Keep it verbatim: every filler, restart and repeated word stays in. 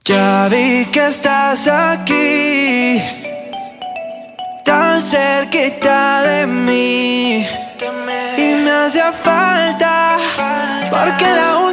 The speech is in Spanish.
Ya vi que estás aquí, tan cerquita de mí, y me hacía falta, porque la